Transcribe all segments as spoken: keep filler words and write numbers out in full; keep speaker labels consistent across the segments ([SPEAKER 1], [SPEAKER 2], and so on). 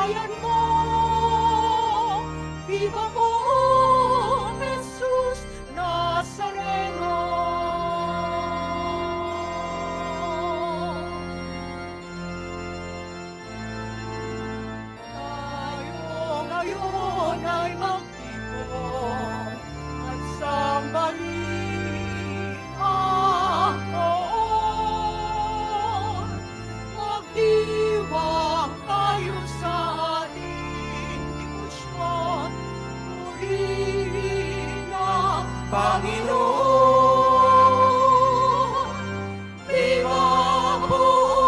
[SPEAKER 1] bayan mo. Viva mo, Jesus Nazareno. Tayo ngayon ay magtipon at sambahin ang noon. Magdiwang tayo sa ating debosyon, purihin ang Panginoon. Viva mo,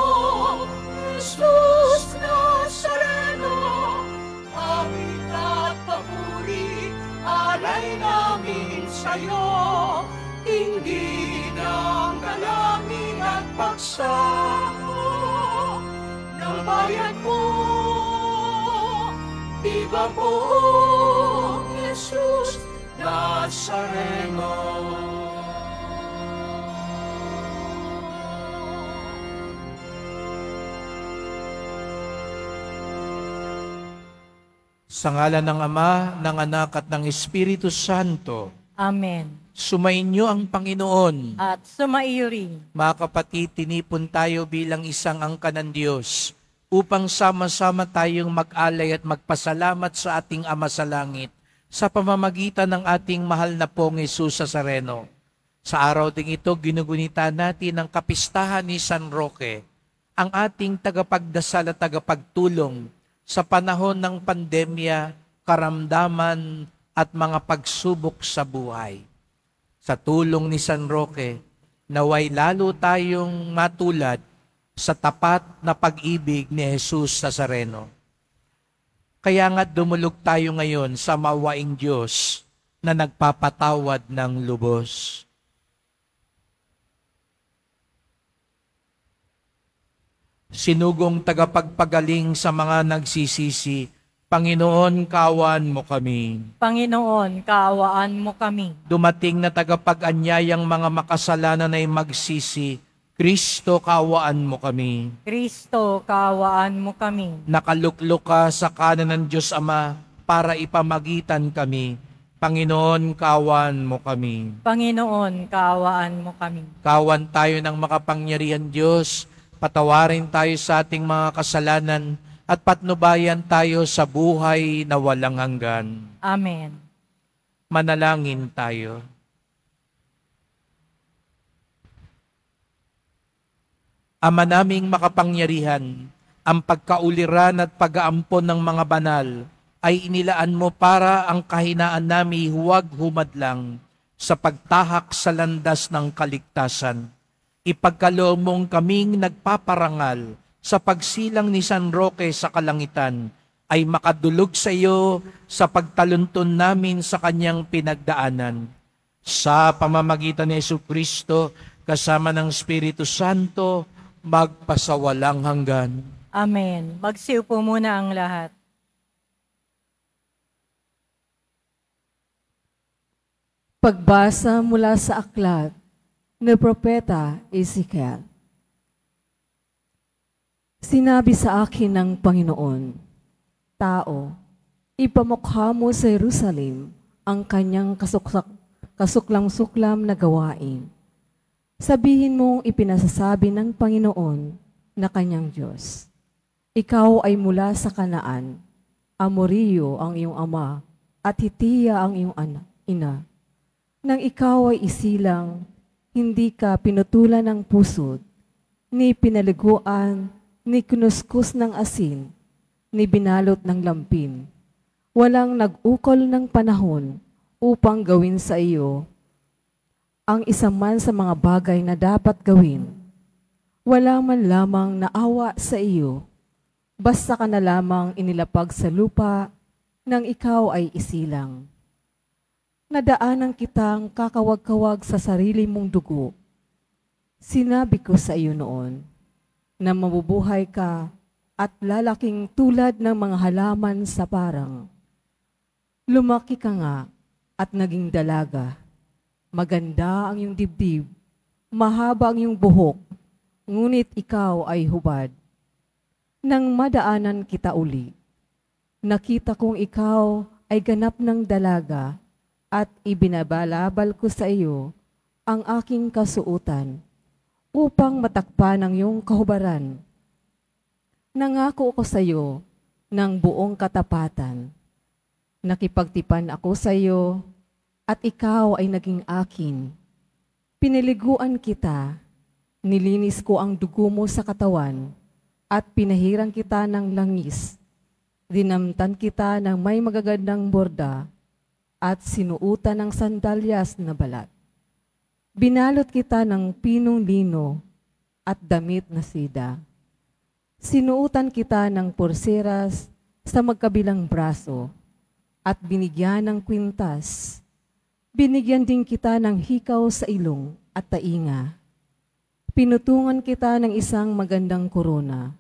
[SPEAKER 1] Jesus Nazareno, awit at papuri, alay namin sa'yo. Tingin ang dalangin at pagsamo ng bayan mo. Viva po, Jesus Nazareno.
[SPEAKER 2] Sa ngalan ng Ama, ng Anak at ng Espiritu Santo.
[SPEAKER 3] Amen.
[SPEAKER 2] Sumainyo ang Panginoon.
[SPEAKER 3] At sumaiyo rin.
[SPEAKER 2] Mga kapatid, tinipon tayo bilang isang angkan ng Diyos upang sama-sama tayong mag-alay at magpasalamat sa ating Ama sa Langit sa pamamagitan ng ating mahal na pong Jesus Nazareno. Sa araw ding ito, ginugunita natin ang kapistahan ni San Roque, ang ating tagapagdasal at tagapagtulong sa panahon ng pandemya, karamdaman at mga pagsubok sa buhay. Sa tulong ni San Roque, naway lalo tayong matulad sa tapat na pag-ibig ni Jesus Nazareno. Kaya nga dumulog tayo ngayon sa mawaing Diyos na nagpapatawad ng lubos. Sinugong tagapagpagaling sa mga nagsisisi, Panginoon, kaawaan mo kami.
[SPEAKER 3] Panginoon, kaawaan mo kami.
[SPEAKER 2] Dumating na tagapag-anyayang mga makasalanan ay magsisi, Kristo, kaawaan mo kami.
[SPEAKER 3] Kristo, kaawaan mo kami.
[SPEAKER 2] Nakaluklok ka sa kanan ng Diyos Ama para ipamagitan kami. Panginoon, kaawaan mo kami.
[SPEAKER 3] Panginoon, kaawaan mo kami.
[SPEAKER 2] Kawan tayo ng makapangyarihan Diyos, patawarin tayo sa ating mga kasalanan, at patnubayan tayo sa buhay na walang hanggan.
[SPEAKER 3] Amen.
[SPEAKER 2] Manalangin tayo. Ama naming makapangyarihan, ang pagkauliran at pag-aampon ng mga banal ay inilaan mo para ang kahinaan nami huwag humadlang sa pagtahak sa landas ng kaligtasan. Ipagkaloob mong kaming nagpaparangal sa pagsilang ni San Roque sa kalangitan ay makadulog sa iyo sa pagtaluntun namin sa kanyang pinagdaanan. Sa pamamagitan ni Jesucristo, kasama ng Espiritu Santo, magpasawalang hanggan.
[SPEAKER 3] Amen. Magsiupo muna ang lahat.
[SPEAKER 4] Pagbasa mula sa aklat ni Propeta Ezekiel. Sinabi sa akin ng Panginoon, Tao, ipamukha mo sa Jerusalem ang kanyang kasuksak, kasuklam-suklam na gawain. Sabihin mong ipinasasabi ng Panginoon na kanyang Diyos. Ikaw ay mula sa Kanaan, Amoreo ang iyong ama, at Hitiya ang iyong ana, ina. Nang ikaw ay isilang, hindi ka pinutulan ng pusod, ni pinaliguan, ni kinuskus ng asin, ni binalot ng lampin. Walang nag-ukol ng panahon upang gawin sa iyo ang isa man sa mga bagay na dapat gawin. Wala man lamang naawa sa iyo, basta ka na lamang inilapag sa lupa nang ikaw ay isilang. Nadaanan kitang kakawag-kawag sa sarili mong dugo. Sinabi ko sa iyo noon, na mabubuhay ka at lalaking tulad ng mga halaman sa parang. Lumaki ka nga at naging dalaga. Maganda ang iyong dibdib, mahaba ang iyong buhok, ngunit ikaw ay hubad. Nang madaanan kita uli, Nakita kong ikaw ay ganap ng dalaga at ibinabalabal ko sa iyo ang aking kasuutan upang matakpan ang iyong kahubaran. Nangako ako sa iyo ng buong katapatan. Nakipagtipan ako sa iyo at ikaw ay naging akin. Piniliguan kita, nilinis ko ang dugo mo sa katawan at pinahirang kita ng langis. Dinamtan kita ng may magagandang borda at sinuutan ng sandalyas na balat. Binalot kita ng pinong lino at damit na seda. Sinuutan kita ng porseras sa magkabilang braso at binigyan ng kwintas. Binigyan din kita ng hikaw sa ilong at tainga. Pinutungan kita ng isang magandang korona.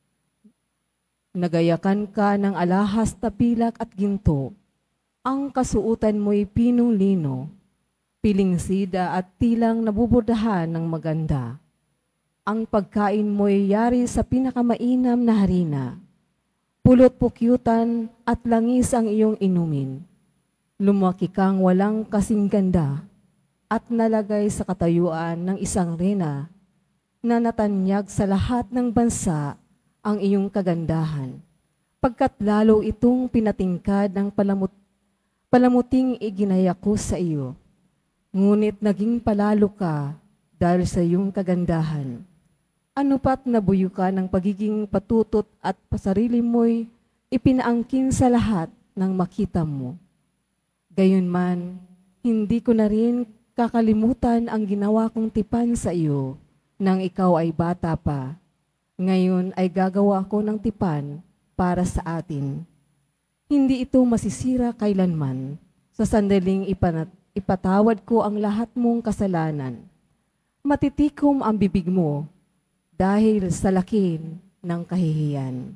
[SPEAKER 4] Nagayakan ka ng alahas na pilak at ginto. Ang kasuutan mo'y pinong lino, piling sida at tilang nabubordahan ng maganda. Ang pagkain mo'y yari sa pinakamainam na harina. Pulot pukyutan at langis ang iyong inumin. Lumaki kang walang kasing ganda at nalagay sa katayuan ng isang rena na natanyag sa lahat ng bansa ang iyong kagandahan. Pagkat lalo itong pinatingkad ng palamut, palamuting iginaya ko sa iyo. Ngunit naging palalo ka dahil sa iyong kagandahan. Ano pat nabuyo ka ng pagiging patutot at pasarili mo'y ipinaangkin sa lahat ng makita mo. Gayunman, hindi ko na rin kakalimutan ang ginawa kong tipan sa iyo nang ikaw ay bata pa. Ngayon ay gagawa ko ng tipan para sa atin. Hindi ito masisira kailanman. Sa sandaling ipanat, ipatawad ko ang lahat mong kasalanan. Matitikom ang bibig mo dahil sa lakin ng kahihiyan.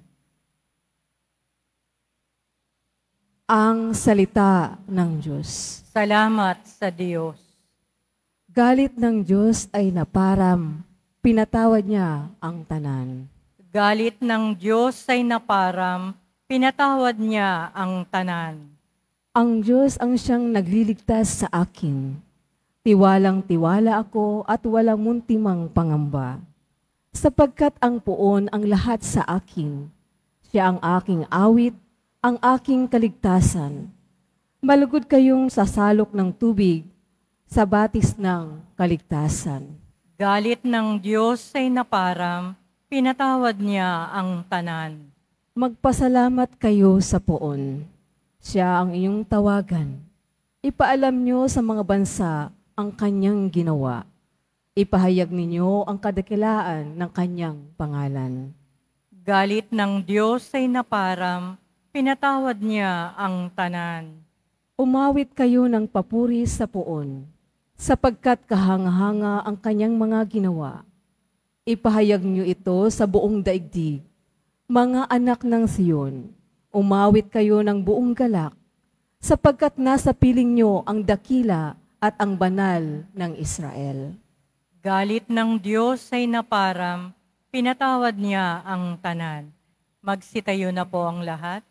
[SPEAKER 4] Ang salita ng Diyos.
[SPEAKER 3] Salamat sa Diyos.
[SPEAKER 4] Galit ng Diyos ay naparam, pinatawad niya ang tanan.
[SPEAKER 3] Galit ng Diyos ay naparam, pinatawad niya ang tanan.
[SPEAKER 4] Ang Diyos ang siyang nagliligtas sa akin. Tiwalang tiwala ako at walang muntimang pangamba. Sapagkat ang puon ang lahat sa akin. Siya ang aking awit, ang aking kaligtasan. Malugod kayong sasalok ng tubig sa batis ng kaligtasan.
[SPEAKER 3] Galit ng Diyos ay naparam, pinatawad niya ang tanan.
[SPEAKER 4] Magpasalamat kayo sa poon. Siya ang iyong tawagan. Ipaalam niyo sa mga bansa ang kanyang ginawa. Ipahayag ninyo ang kadakilaan ng kanyang pangalan.
[SPEAKER 3] Galit ng Diyos ay naparam, pinatawad niya ang tanan.
[SPEAKER 4] Umawit kayo ng papuri sa poon, sapagkat kahanga-hanga ang kanyang mga ginawa. Ipahayag niyo ito sa buong daigdig. Mga anak ng Siyon, umawit kayo ng buong galak, sapagkat nasa piling niyo ang dakila at ang banal ng Israel.
[SPEAKER 3] Galit ng Diyos ay naparam, pinatawad niya ang tanan. Magsitayo na po ang lahat.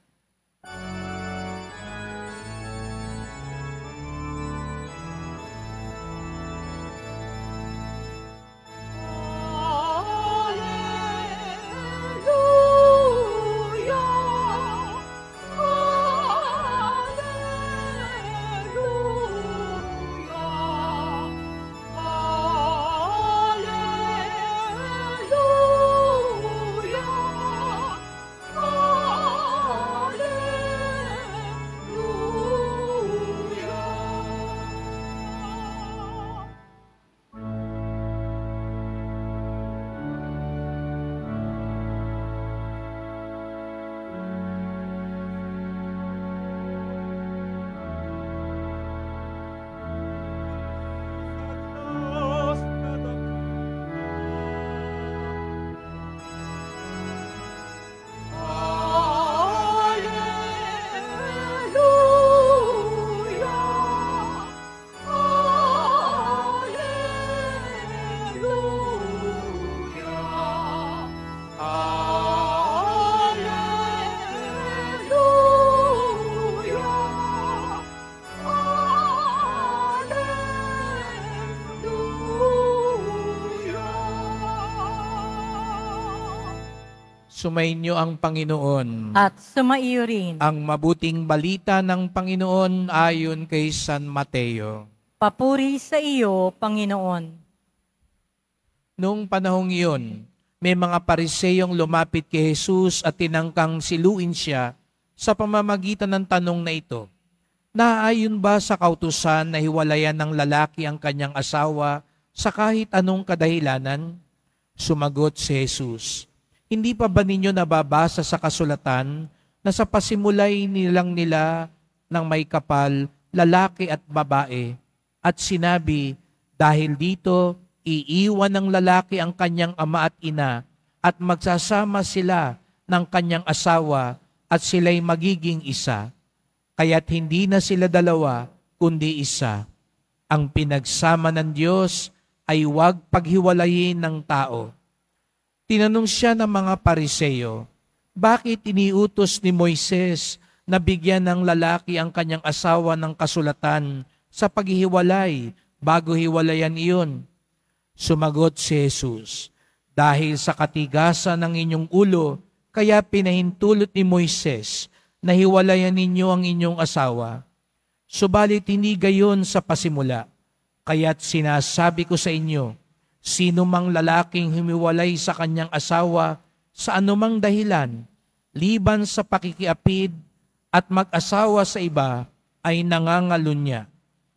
[SPEAKER 2] Sumainyo ang Panginoon.
[SPEAKER 3] At sumaiyo rin.
[SPEAKER 2] Ang mabuting balita ng Panginoon ayon kay San Mateo.
[SPEAKER 3] Papuri sa iyo, Panginoon.
[SPEAKER 2] Noong panahong iyon, may mga pariseyong lumapit kay Jesus at tinangkang siluin siya sa pamamagitan ng tanong na ito. Naaayon ba sa kautusan na hiwalayan ng lalaki ang kanyang asawa sa kahit anong kadahilanan? Sumagot si Jesus, hindi pa ba ninyo nababasa sa kasulatan na sa pasimulay nilang nila ng may kapal, lalaki at babae, at sinabi, dahil dito, iiwan ng lalaki ang kanyang ama at ina, at magsasama sila ng kanyang asawa, at sila'y magiging isa. Kaya't hindi na sila dalawa, kundi isa. Ang pinagsama ng Diyos ay huwag paghiwalayin ng tao. Tinanong siya ng mga pariseyo, bakit iniutos ni Moises na bigyan ng lalaki ang kanyang asawa ng kasulatan sa paghihiwalay bago hiwalayan iyon? Sumagot si Jesus, dahil sa katigasan ng inyong ulo, kaya pinahintulot ni Moises na hiwalayan ninyo ang inyong asawa. Subalit hindi gayon sa pasimula, kaya't sinasabi ko sa inyo, sino mang lalaking humiwalay sa kanyang asawa sa anumang dahilan, liban sa pakikiapid at mag-asawa sa iba, ay nangangalunya.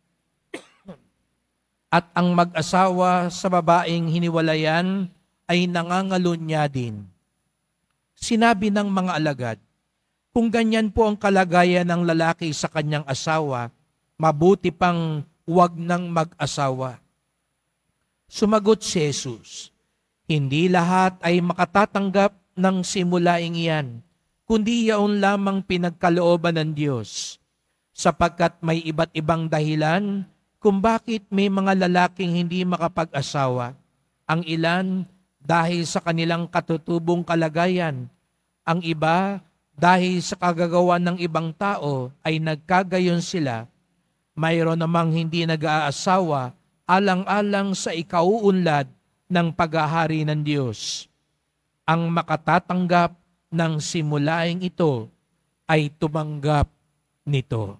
[SPEAKER 2] At ang mag-asawa sa babaeng hiniwalayan ay nangangalunya din. Sinabi ng mga alagad, kung ganyan po ang kalagayan ng lalaki sa kanyang asawa, mabuti pang huwag nang mag-asawa. Sumagot si Jesus, hindi lahat ay makatatanggap ng simulaing iyan, kundi yaon lamang pinagkalooban ng Diyos, sapagkat may iba't ibang dahilan kung bakit may mga lalaking hindi makapag-asawa. Ang ilan dahil sa kanilang katutubong kalagayan, ang iba dahil sa kagagawa ng ibang tao ay nagkagayon sila, mayroon namang hindi nag-aasawa alang-alang sa ikauunlad ng paghahari ng Diyos. Ang makatatanggap ng simulaing ito ay tumanggap nito.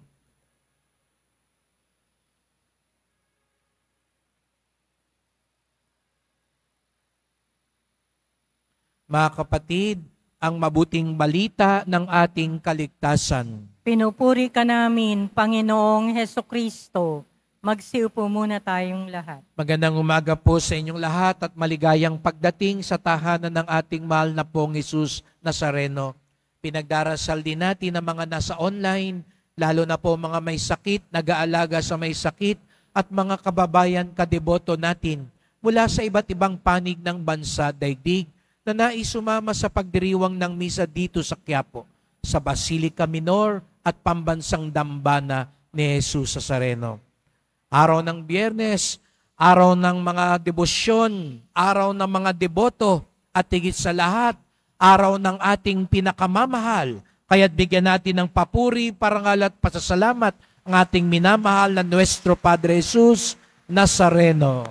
[SPEAKER 2] Mga kapatid, ang mabuting balita ng ating kaligtasan.
[SPEAKER 3] Pinupuri ka namin, Panginoong Hesukristo. Magsiupo muna tayong lahat.
[SPEAKER 2] Magandang umaga po sa inyong lahat at maligayang pagdating sa tahanan ng ating mahal na pong Jesus Nazareno. Pinagdarasal din natin ang mga nasa online, lalo na po mga may sakit, nag-aalaga sa may sakit, at mga kababayan kadeboto natin mula sa iba't ibang panig ng bansa, daigdig, na nais sumama sa pagdiriwang ng misa dito sa Quiapo, sa Basilica Minor at Pambansang Dambana ni Jesus Nazareno. Araw ng Biyernes, araw ng mga debosyon, araw ng mga deboto, at higit sa lahat, araw ng ating pinakamamahal. Kaya't bigyan natin ng papuri, parangal at pasasalamat ang ating minamahal na Nuestro Padre Jesus Nazareno.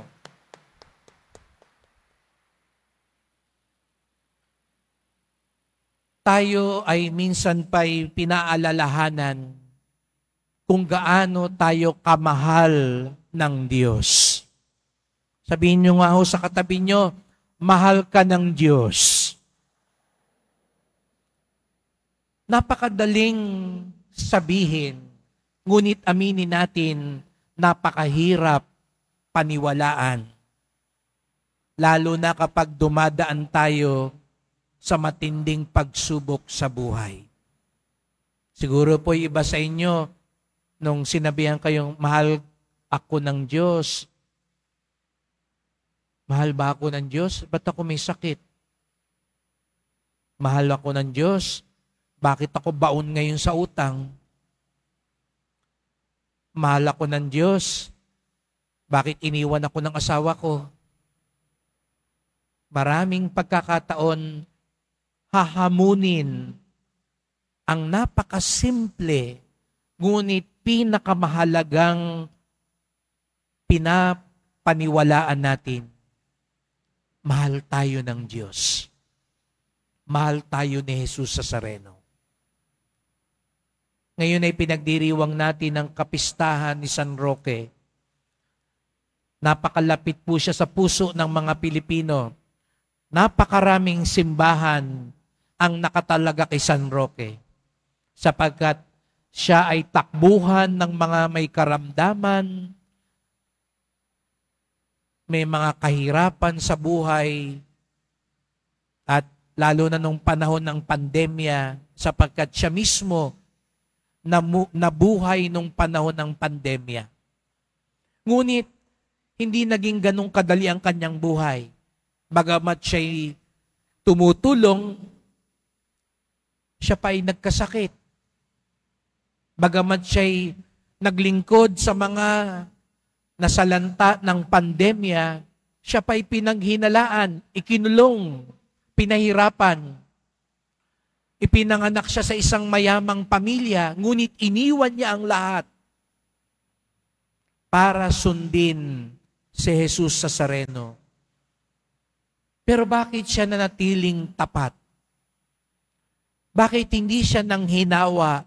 [SPEAKER 2] Tayo ay minsan pa'y pinaalalahanan kung gaano tayo kamahal ng Diyos. Sabihin nyo nga ho sa katabi nyo, mahal ka ng Diyos. Napakadaling sabihin, ngunit aminin natin, napakahirap paniwalaan. Lalo na kapag dumadaan tayo sa matinding pagsubok sa buhay. Siguro po iba sa inyo, nung sinabihan kayong, mahal ako ng Diyos. Mahal ba ako ng Diyos? Ba't ako may sakit? Mahal ako ng Diyos? Bakit ako baon ngayon sa utang? Mahal ako ng Diyos? Bakit iniwan ako ng asawa ko? Maraming pagkakataon, hahamunin ang napakasimple, ngunit pinakamahalagang pinapaniwalaan natin. Mahal tayo ng Diyos. mahal tayo ni Jesus Nazareno. Ngayon ay pinagdiriwang natin ang kapistahan ni San Roque. Napakalapit po siya sa puso ng mga Pilipino. Napakaraming simbahan ang nakatalaga kay San Roque, sapagkat siya ay takbuhan ng mga may karamdaman, may mga kahirapan sa buhay, at lalo na nung panahon ng pandemya, sapagkat siya mismo nabuhay nung panahon ng pandemya. Ngunit, hindi naging ganong kadali ang kanyang buhay. Bagamat siya'y tumutulong, siya pa ay nagkasakit. Bagamat siya'y naglingkod sa mga nasalanta ng pandemya, siya pa'y pinaghinalaan, ikinulong, pinahirapan. Ipinanganak siya sa isang mayamang pamilya, ngunit iniwan niya ang lahat para sundin si Jesus Nazareno. Pero bakit siya nanatiling tapat? Bakit hindi siya nang hinawa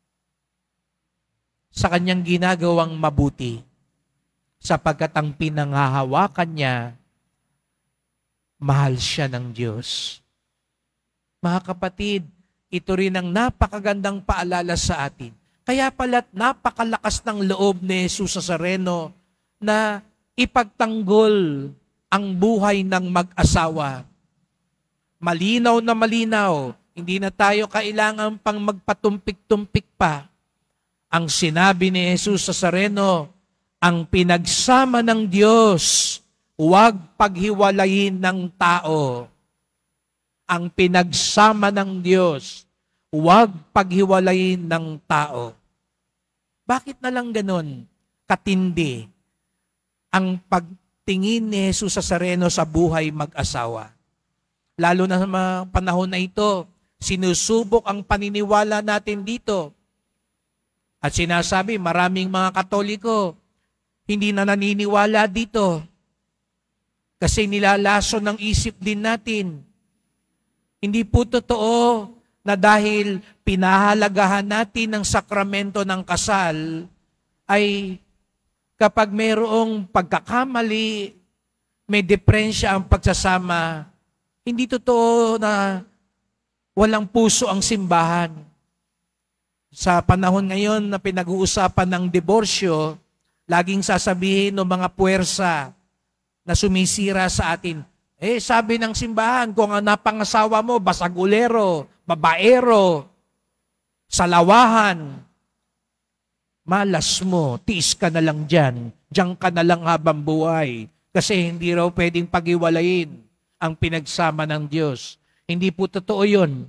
[SPEAKER 2] sa kanyang ginagawang mabuti? Sapagkat ang pinanghahawakan niya, mahal siya ng Diyos. Mga kapatid, ito rin ang napakagandang paalala sa atin. Kaya pala't napakalakas ng loob ni Jesus Nazareno na ipagtanggol ang buhay ng mag-asawa. Malinaw na malinaw, hindi na tayo kailangan pang magpatumpik-tumpik pa. Ang sinabi ni Jesus Nazareno, ang pinagsama ng Diyos, huwag paghiwalayin ng tao. Ang pinagsama ng Diyos, huwag paghiwalayin ng tao. Bakit na lang ganon katindi ang pagtingin ni Jesus Nazareno sa buhay mag-asawa? Lalo na sa mga panahon na ito, sinusubok ang paniniwala natin dito. At sinasabi, maraming mga Katoliko, hindi na naniniwala dito. Kasi nilalaso ng isip din natin. Hindi po totoo na dahil pinahalagahan natin ang sakramento ng kasal, ay kapag mayroong pagkakamali, may diferensya ang pagsasama, hindi totoo na walang puso ang simbahan. Sa panahon ngayon na pinag-uusapan ng diborsyo, laging sasabihin ng mga puwersa na sumisira sa atin, eh sabi ng simbahan, kung ang napangasawa mo, basagulero, babaero, salawahan, malas mo, tiis ka na lang dyan, diyan ka na lang habang buhay, kasi hindi raw pwedeng pag-iwalayin ang pinagsama ng Diyos. Hindi po totoo yun.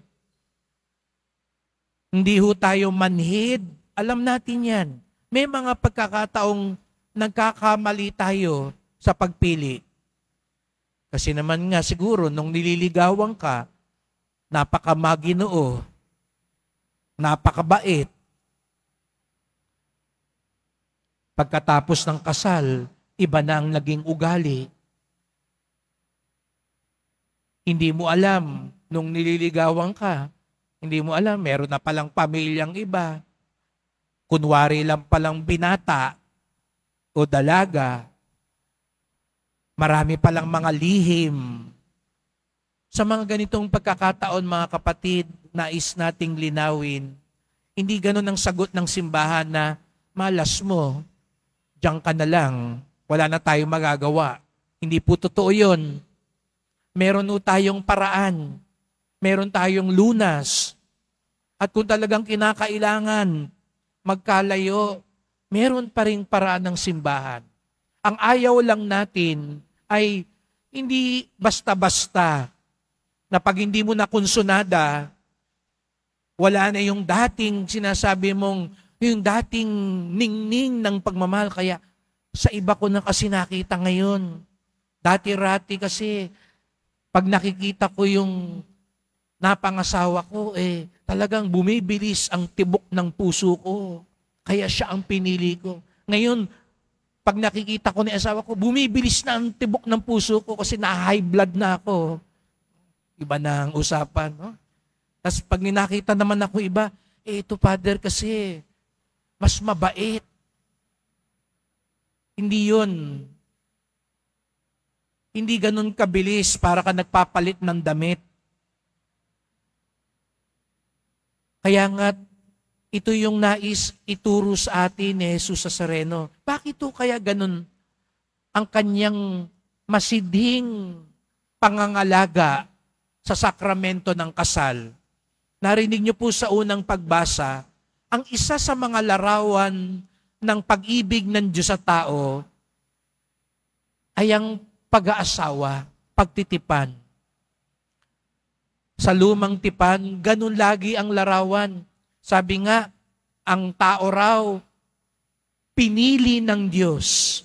[SPEAKER 2] Hindi ho tayo manhid. Alam natin yan. May mga pagkakataong nagkakamali tayo sa pagpili. Kasi naman nga siguro, nung nililigawan ka, napakamaginoo, napakabait. Pagkatapos ng kasal, iba na ang naging ugali. Hindi mo alam, nung nililigawan ka, hindi mo alam, meron na palang pamilyang iba. Kunwari lang palang binata o dalaga. Marami palang mga lihim. Sa mga ganitong pagkakataon, mga kapatid, nais nating linawin, hindi ganun ang sagot ng simbahan na malas mo, diyan ka na lang, wala na tayong magagawa. Hindi po totoo yun. Meron po tayong paraan. Meron tayong lunas. At kung talagang kinakailangan magkalayo, meron pa rin paraan ng simbahan. Ang ayaw lang natin ay hindi basta-basta na pag hindi mo na konsunada, wala na yung dating sinasabi mong, yung dating ningning ng pagmamahal. Kaya sa iba ko na kasi nakita ngayon. Dati-rati kasi, pag nakikita ko yung napangasawa ko, eh, talagang bumibilis ang tibok ng puso ko. Kaya siya ang pinili ko. Ngayon, pag nakikita ko ni asawa ko, bumibilis na ang tibok ng puso ko kasi na-high blood na ako. iba na ang usapan. No? Tapos pag ninakita naman ako iba, eh ito Father kasi, mas mabait. Hindi yun. Hindi ganun kabilis para ka nagpapalit ng damit. Kaya nga, ito yung nais ituro sa atin ni Jesus Nazareno. Bakit to kaya ganun ang kanyang masidhing pangangalaga sa sakramento ng kasal? Narinig niyo po sa unang pagbasa, ang isa sa mga larawan ng pag-ibig ng Diyos sa tao ay ang pag-aasawa, pagtitipan. Sa lumang tipan, ganun lagi ang larawan. Sabi nga, ang tao raw, pinili ng Diyos.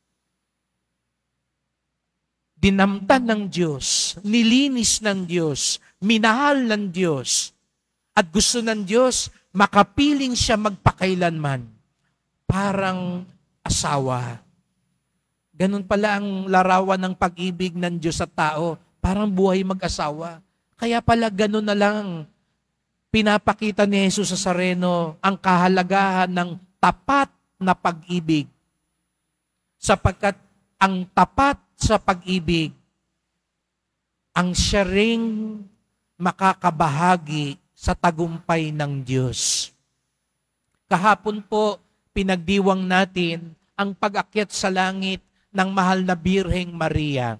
[SPEAKER 2] Dinamtan ng Diyos, nilinis ng Diyos, minahal ng Diyos. At gusto ng Diyos, makapiling siya magpakailanman. Parang asawa. Ganun pala ang larawan ng pag-ibig ng Diyos sa tao. Parang buhay mag-asawa. Kaya pala ganun na lang pinapakita ni Jesus Nazareno ang kahalagahan ng tapat na pag-ibig. Sapagkat ang tapat sa pag-ibig, ang siya ring makakabahagi sa tagumpay ng Diyos. Kahapon po, pinagdiwang natin ang pag-akyat sa langit ng mahal na Birheng Maria.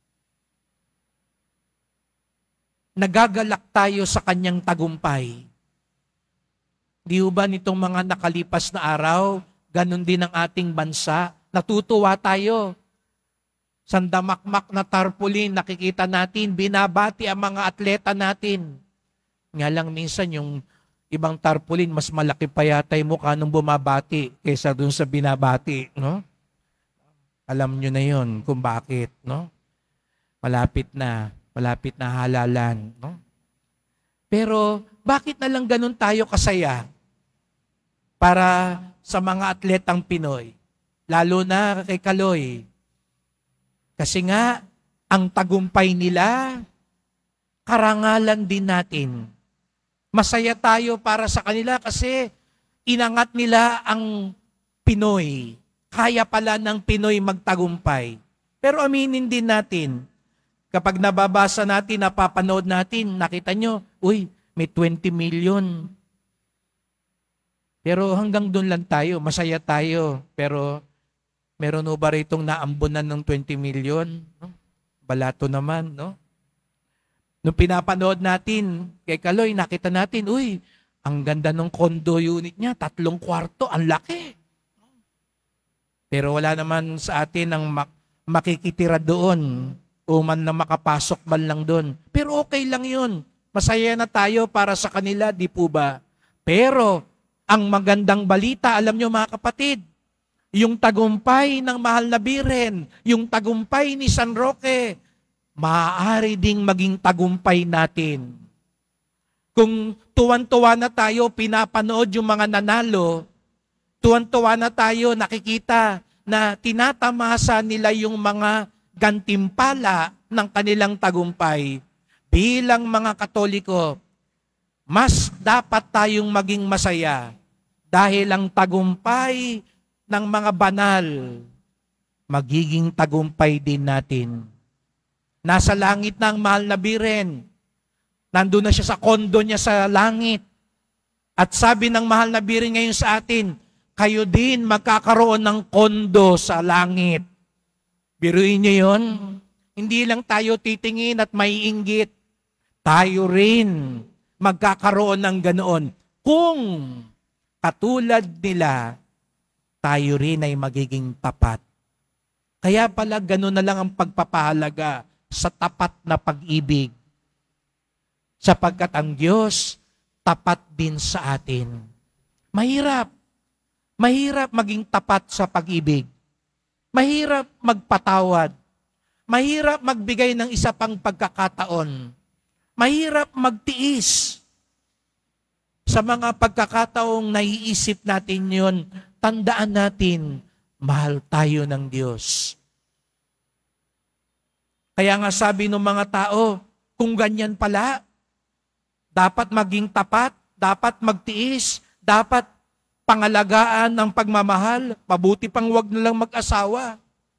[SPEAKER 2] Nagagalak tayo sa kanyang tagumpay. Di ba nitong mga nakalipas na araw, ganun din ang ating bansa, natutuwa tayo. Sandamakmak na tarpaulin, nakikita natin, binabati ang mga atleta natin. Nga lang minsan yung ibang tarpaulin, mas malaki pa yata yung mukha nung bumabati kaysa dun sa binabati. No? Alam nyo na yun kung bakit. No? Malapit na. Malapit na halalan. No? Pero, bakit na lang ganun tayo kasaya para sa mga atletang Pinoy? Lalo na kay Kaloy. Kasi nga, ang tagumpay nila, karangalan din natin. Masaya tayo para sa kanila kasi inangat nila ang Pinoy. Kaya pala ng Pinoy magtagumpay. Pero aminin din natin, kapag nababasa natin, napapanood natin, nakita nyo, uy, may twenty million. Pero hanggang doon lang tayo, masaya tayo. Pero meron o ba ritong naambunan ng twenty million? No? Balato naman, no? Nung pinapanood natin, kay Kaloy, nakita natin, uy, ang ganda ng condo unit niya, tatlong kwarto, ang laki. Pero wala naman sa atin ang mak- makikitira doon. O man na makapasok man lang doon. Pero okay lang yun. Masaya na tayo para sa kanila, di po ba? Pero, ang magandang balita, alam nyo mga kapatid, yung tagumpay ng mahal na Birhen, yung tagumpay ni San Roque, maaari ding maging tagumpay natin. Kung tuwan-tuwa na tayo, pinapanood yung mga nanalo, tuwan-tuwa na tayo, nakikita na tinatamasa nila yung mga gantimpala ng kanilang tagumpay. Bilang mga Katoliko, mas dapat tayong maging masaya dahil ang tagumpay ng mga banal, magiging tagumpay din natin. Nasa langit na ang mahal na Birhen. Nandun na siya sa kondo niya sa langit. At sabi ng mahal na Birhen ngayon sa atin, kayo din magkakaroon ng kondo sa langit. Biruin niyo yun. Hindi lang tayo titingin at may inggit. Tayo rin magkakaroon ng ganoon. Kung katulad nila, tayo rin ay magiging tapat. Kaya pala ganoon na lang ang pagpapahalaga sa tapat na pag-ibig. Sapagkat ang Diyos, tapat din sa atin. Mahirap. Mahirap maging tapat sa pag-ibig. Mahirap magpatawad. Mahirap magbigay ng isa pang pagkakataon. Mahirap magtiis. Sa mga pagkakataong naiisip natin yon, tandaan natin, mahal tayo ng Diyos. Kaya nga sabi ng mga tao, Kung ganyan pala, dapat maging tapat, dapat magtiis, dapat pangalagaan ang pagmamahal. Mabuti pang wag na lang mag-asawa.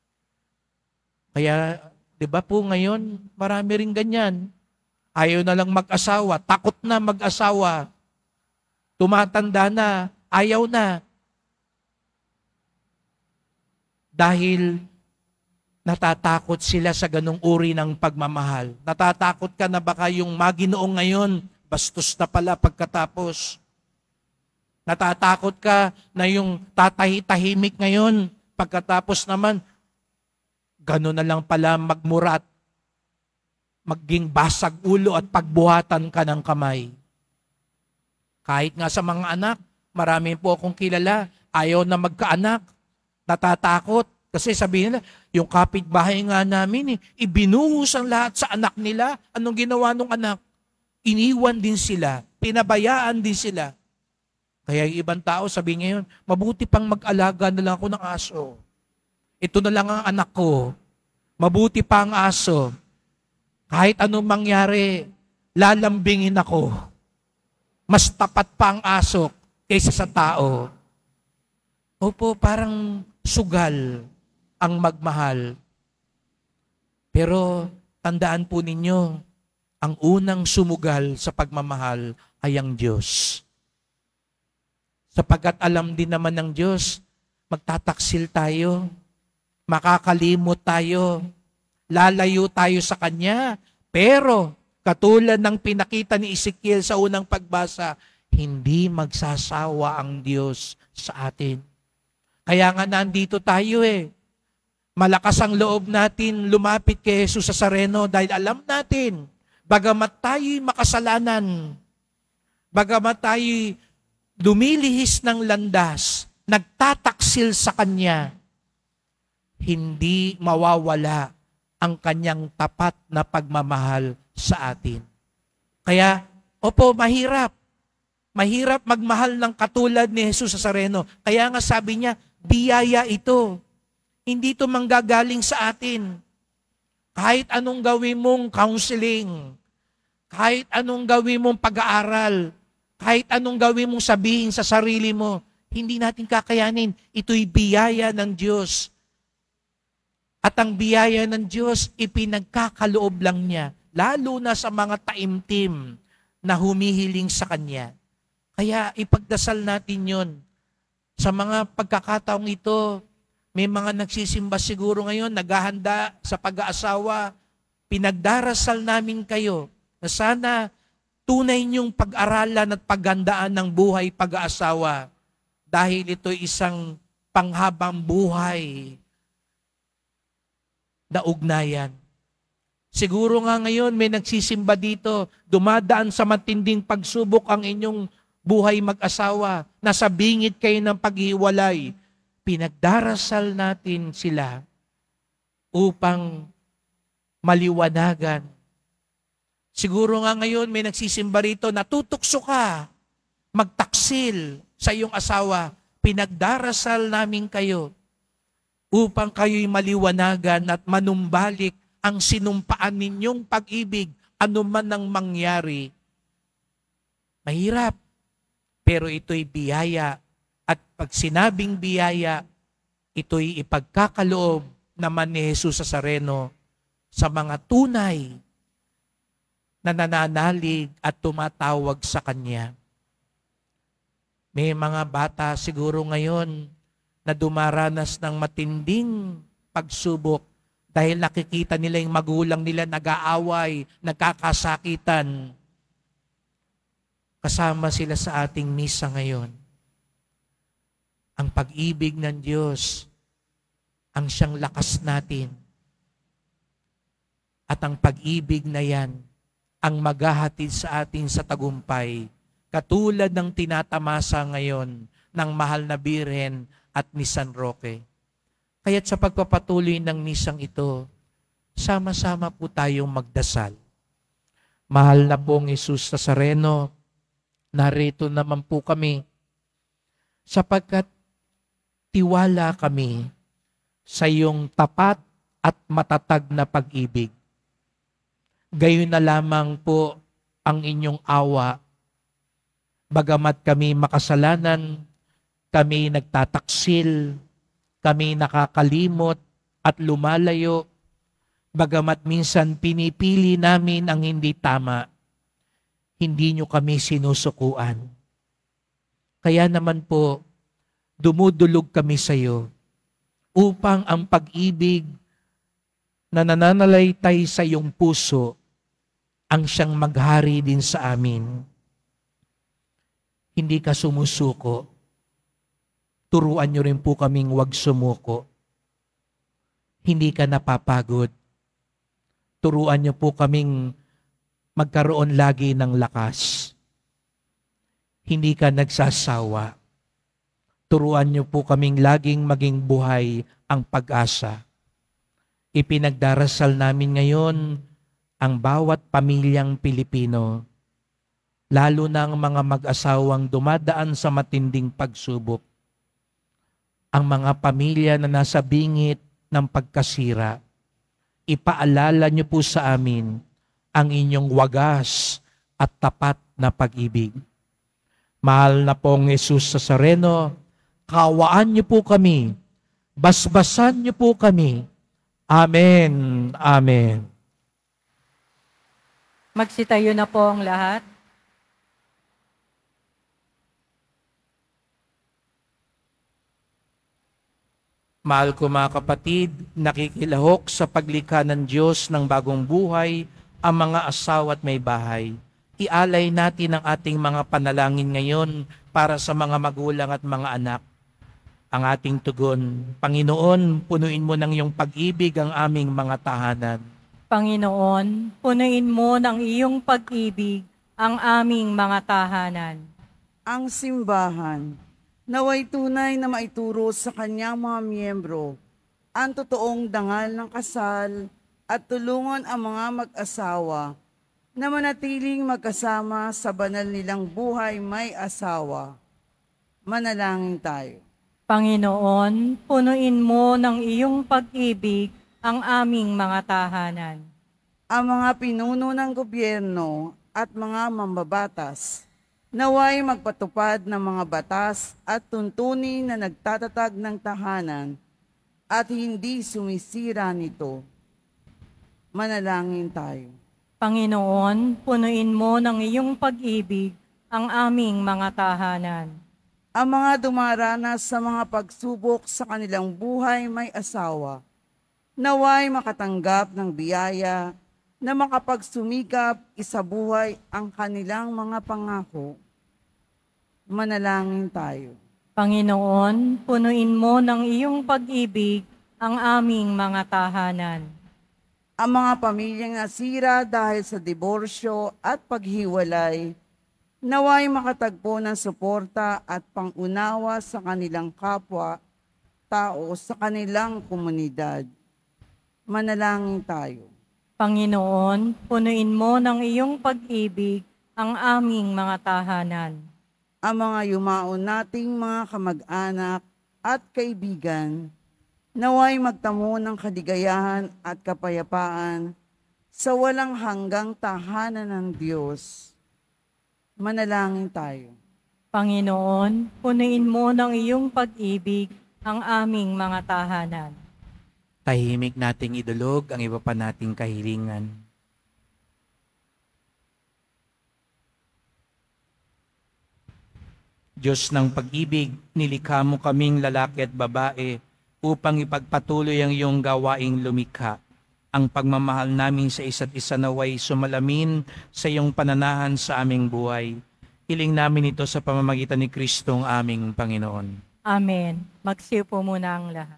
[SPEAKER 2] Kaya, di ba po ngayon, marami rin ganyan. Ayaw na lang mag-asawa, takot na mag-asawa. Tumatanda na, ayaw na. Dahil natatakot sila sa ganung uri ng pagmamahal. Natatakot ka na baka yung maginoong ngayon, bastos na pala pagkatapos. Natatakot ka na yung tatahi-tahimik ngayon, pagkatapos naman, gano'n na lang pala magmurat, maging basag ulo at pagbuhatan ka ng kamay. Kahit nga sa mga anak, marami po akong kilala, ayaw na magkaanak, natatakot. Kasi sabihin nila, yung kapitbahay nga namin, eh, ibinuhos ang lahat sa anak nila. Anong ginawa ng anak? Iniwan din sila, pinabayaan din sila. Kaya yung ibang tao, sabi ngayon, mabuti pang mag-alaga na lang ako ng aso. Ito na lang ang anak ko. Mabuti pa ang aso. Kahit anong mangyari, lalambingin ako. Mas tapat pa ang aso kaysa sa tao. Opo, parang sugal ang magmahal. Pero tandaan po ninyo, ang unang sumugal sa pagmamahal ay ang Diyos. Sapagkat alam din naman ng Diyos, magtataksil tayo, makakalimot tayo, lalayo tayo sa Kanya. Pero, katulad ng pinakita ni Ezekiel sa unang pagbasa, hindi magsasawa ang Diyos sa atin. Kaya nga nandito tayo eh. Malakas ang loob natin lumapit kay Jesus sa Nazareno dahil alam natin, bagamat tayo'y makasalanan, bagamat tayo'y lumilihis ng landas, nagtataksil sa Kanya, hindi mawawala ang Kanyang tapat na pagmamahal sa atin. Kaya, opo, mahirap. Mahirap magmahal ng katulad ni Jesus sa Nazareno. Kaya nga sabi niya, biyaya ito. Hindi ito manggagaling sa atin. Kahit anong gawin mong counseling, kahit anong gawin mong pag-aaral, kahit anong gawin mong sabihin sa sarili mo, hindi natin kakayanin. Ito'y biyaya ng Diyos. At ang biyaya ng Diyos, ipinagkakaloob lang niya, lalo na sa mga taimtim na humihiling sa Kanya. Kaya ipagdasal natin yon. Sa mga pagkakataong ito, may mga nagsisimba siguro ngayon, naghahanda sa pag-aasawa, pinagdarasal namin kayo na sana tunay niyong pag-aralan at paggandaan ng buhay pag-aasawa dahil ito'y isang panghabang buhay na ugnayan. Siguro nga ngayon may nagsisimba dito, dumadaan sa matinding pagsubok ang inyong buhay mag-asawa, nasa bingit kayo ng paghiwalay. Pinagdarasal natin sila upang maliwanagan. Siguro nga ngayon may nagsisimba rito, natutukso ka, magtaksil sa iyong asawa. Pinagdarasal namin kayo upang kayo'y maliwanagan at manumbalik ang sinumpaan ninyong pag-ibig, anuman ang mangyari. Mahirap, pero ito'y biyaya. At pag sinabing biyaya, ito'y ipagkakaloob naman ni Jesus sa Nazareno sa mga tunay na nananalig at tumatawag sa Kanya. May mga bata siguro ngayon na dumaranas ng matinding pagsubok dahil nakikita nila yung magulang nila nag-aaway, nagkakasakitan. Kasama sila sa ating misa ngayon. Ang pag-ibig ng Diyos, ang siyang lakas natin. At ang pag-ibig na yan, ang maghahatid sa atin sa tagumpay, katulad ng tinatamasa ngayon ng mahal na Birhen at ni San Roque. Kaya't sa pagpapatuloy ng misang ito, sama-sama po tayong magdasal. Mahal na pong Jesus Nazareno, narito naman po kami sapagkat tiwala kami sa iyong tapat at matatag na pag-ibig. Gayon na lamang po ang inyong awa. Bagamat kami makasalanan, kami nagtataksil, kami nakakalimot at lumalayo, bagamat minsan pinipili namin ang hindi tama, hindi nyo kami sinusukuan. Kaya naman po, dumudulog kami sa iyo upang ang pag-ibig na nananalaytay sa iyong puso ang siyang maghari din sa amin. Hindi ka sumusuko. Turuan nyo rin po kaming huwag sumuko. Hindi ka napapagod. Turuan nyo po kaming magkaroon lagi ng lakas. Hindi ka nagsasawa. Turuan niyo po kaming laging maging buhay ang pag-asa. Ipinagdarasal namin ngayon ang bawat pamilyang Pilipino, lalo na ang mga mag-asawang dumadaan sa matinding pagsubok. Ang mga pamilya na nasa bingit ng pagkasira, ipaalala niyo po sa amin ang inyong wagas at tapat na pag-ibig. Mahal na pong Jesus Nazareno, kawaan niyo po kami, basbasan niyo po kami. Amen. Amen.
[SPEAKER 3] Magsitayo na po ang lahat.
[SPEAKER 2] Mahal ko mga kapatid, nakikilahok sa paglikha ng Diyos ng bagong buhay ang mga asawa at may bahay. Ialay natin ang ating mga panalangin ngayon para sa mga magulang at mga anak. Ang ating tugon, Panginoon, punuin mo ng iyong pag-ibig ang aming mga tahanan.
[SPEAKER 3] Panginoon, punuin mo ng iyong pag-ibig ang aming mga tahanan.
[SPEAKER 5] Ang simbahan, naway tunay na maituro sa kanyang mga miyembro ang totoong dangal ng kasal at tulungan ang mga mag-asawa na manatiling magkasama sa banal nilang buhay may asawa. Manalangin tayo.
[SPEAKER 3] Panginoon, punuin mo ng iyong pag-ibig ang aming mga tahanan.
[SPEAKER 5] Ang mga pinuno ng gobyerno at mga mambabatas, naway magpatupad ng mga batas at tuntunin na nagtatatag ng tahanan at hindi sumisira nito. Manalangin tayo.
[SPEAKER 3] Panginoon, punuin mo ng iyong pag-ibig ang aming mga tahanan.
[SPEAKER 5] Ang mga dumaranas sa mga pagsubok sa kanilang buhay may asawa, naway makatanggap ng biyaya na makapagsumikap isabuhay ang kanilang mga pangako. Manalangin tayo.
[SPEAKER 3] Panginoon, punuin mo ng iyong pag-ibig ang aming mga tahanan.
[SPEAKER 5] Ang mga pamilyang nasira dahil sa diborsyo at paghiwalay, naway makatagpo ng suporta at pangunawa sa kanilang kapwa, tao sa kanilang komunidad. Manalangin tayo.
[SPEAKER 3] Panginoon, punuin mo ng iyong pag-ibig ang aming mga tahanan.
[SPEAKER 5] Ang mga yumaon nating mga kamag-anak at kaibigan, naway magtamo ng kaligayahan at kapayapaan sa walang hanggang tahanan ng Diyos. Manalangin tayo.
[SPEAKER 3] Panginoon, punuin mo ng iyong pag-ibig ang aming mga tahanan.
[SPEAKER 2] Tahimik nating idulog ang iba pa nating kahilingan. Diyos ng pag-ibig, nilikha mo kaming lalaki at babae upang ipagpatuloy ang iyong gawaing lumikha. Ang pagmamahal namin sa isa't isa naway sumalamin sa iyong pananahan sa aming buhay. Hiling namin ito sa pamamagitan ni Kristong aming Panginoon.
[SPEAKER 3] Amen. Magsiupo muna ang lahat.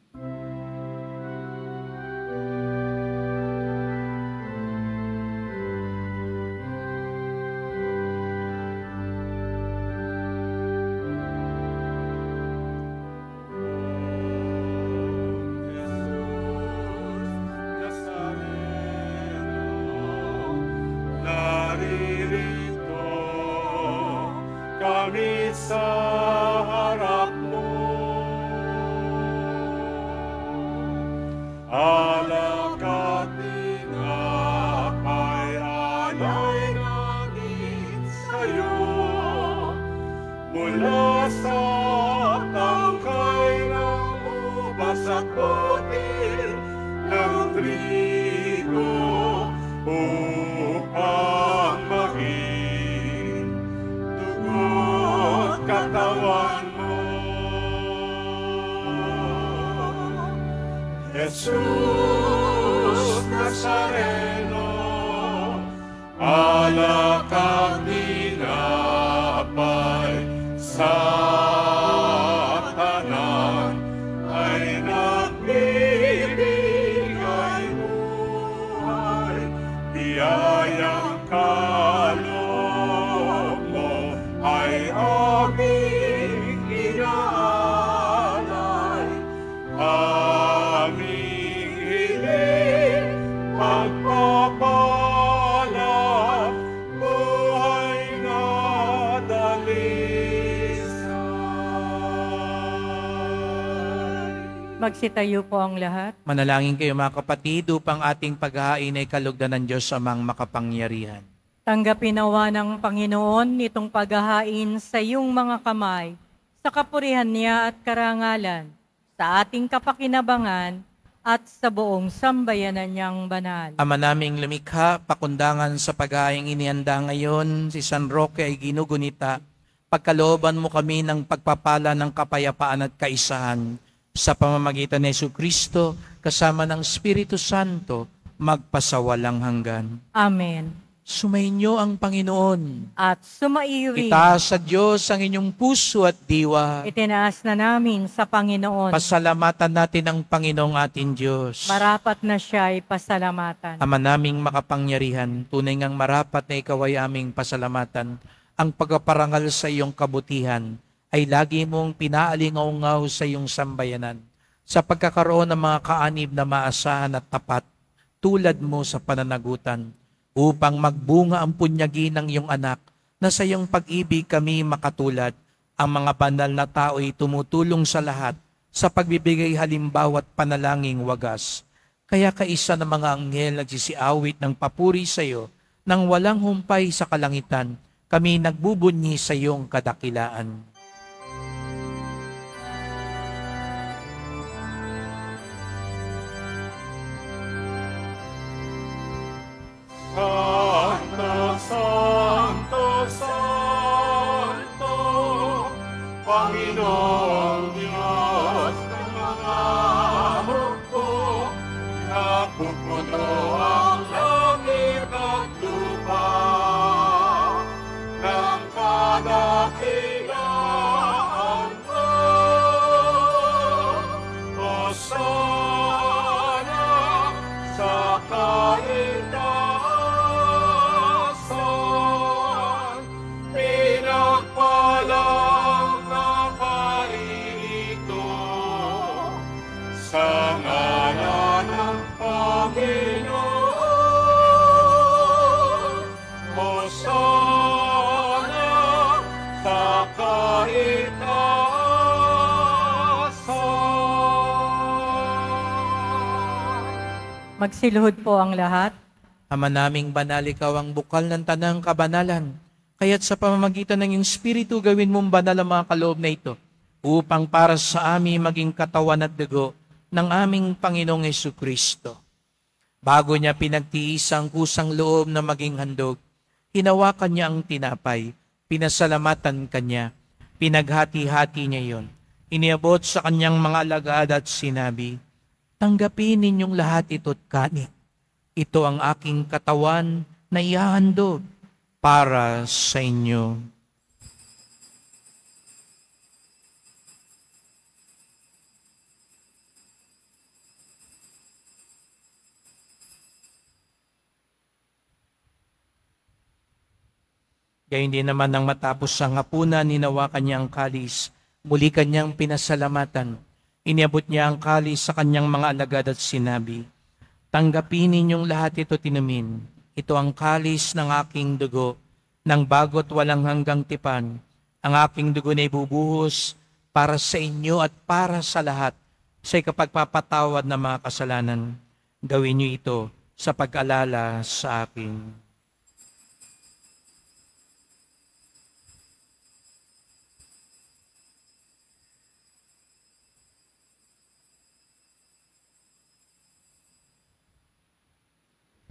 [SPEAKER 1] Naririto kami sa harap mo, alakatin at mula sa tangkay ng ubas at butil ng trigo upang maging dugo't katawan mo. Jesus Nazareno, alak ang tinapay sa tanan ay nagbibigay buhay, biyayang kaloob mo ay aming inaalay. Aming hiling pagpapala, buhay na dalisay.
[SPEAKER 3] Magsitayo po ang lahat.
[SPEAKER 2] Manalangin kayo mga kapatid upang ating paghahain ay kalugdan ng Diyos amang makapangyarihan.
[SPEAKER 3] Tanggapin nawa ng Panginoon itong paghahain sa iyong mga kamay, sa kapurihan niya at karangalan, sa ating kapakinabangan at sa buong sambayanan niyang banal.
[SPEAKER 2] Ama naming lumikha, pakundangan sa paghahaing inihanda ngayon, si San Roque ay ginugunita, pagkalooban mo kami ng pagpapala ng kapayapaan at kaisahan, sa pamamagitan ni Jesucristo, kasama ng Espiritu Santo, magpasawalang hanggan.
[SPEAKER 3] Amen.
[SPEAKER 2] Sumainyo ang Panginoon.
[SPEAKER 3] At sumaiwi,
[SPEAKER 2] Itaas sa Diyos ang inyong puso at diwa.
[SPEAKER 3] itinaas na namin sa Panginoon.
[SPEAKER 2] Pasalamatan natin ang Panginoong ating Diyos.
[SPEAKER 3] Marapat na siya ay pasalamatan.
[SPEAKER 2] Ama naming makapangyarihan, tunay ngang marapat na ikaw ay aming pasalamatan. Ang pagpaparangal sa iyong kabutihan ay lagi mong pinaalingaw-ngaw sa iyong sambayanan sa pagkakaroon ng mga kaanib na maasahan at tapat tulad mo sa pananagutan, upang magbunga ang punyagi ng iyong anak na sa iyong pag-ibig kami makatulad. Ang mga banal na tao ay tumutulong sa lahat sa pagbibigay halimbawa at panalangin wagas. Kaya kaisa ng mga anghel nagsisiawit ng papuri sa iyo nang walang humpay sa kalangitan, kami nagbubunyi sa iyong kadakilaan.
[SPEAKER 1] Santo, Santo, Santo, Panginoong Diyos ng mga hukbo, napupuno ang langit at lupa ng kadakilaan mo. Hosana sa kaitaasan, pinagpalang naparirito sa ngalan ng Panginoon. Hosana sa kaitaasan.
[SPEAKER 3] Magsiluhod po ang lahat.
[SPEAKER 2] Ama naming banal, ikaw ang bukal ng tanang kabanalan. Kaya't sa pamamagitan ng iyong Espiritu, gawin mong banal ang mga kaloob na ito, upang para sa amin maging katawan at dugo ng aming Panginoong Jesucristo. Bago niya pinagtiis ang kusang loob na maging handog, hinawakan niya ang tinapay, pinasalamatan kanya, pinaghati-hati niya yon. Iniabot sa kanyang mga alagad at sinabi, "Tanggapin ninyong lahat ito't kanin. Ito ang aking katawan na ihahandog para sa inyo." Gayun din naman nang matapos ang hapunan, hinawakan niya ang kalis, muli kanyang pinasalamatan. Iniabot niya ang kalis sa kanyang mga alagad at sinabi, "Tanggapin ninyong lahat ito tinumin. Ito ang kalis ng aking dugo, ng bago't walang hanggang tipan. Ang aking dugo na ibubuhos para sa inyo at para sa lahat sa ikapagpapatawad ng mga kasalanan. Gawin niyo ito sa pag-alala sa akin."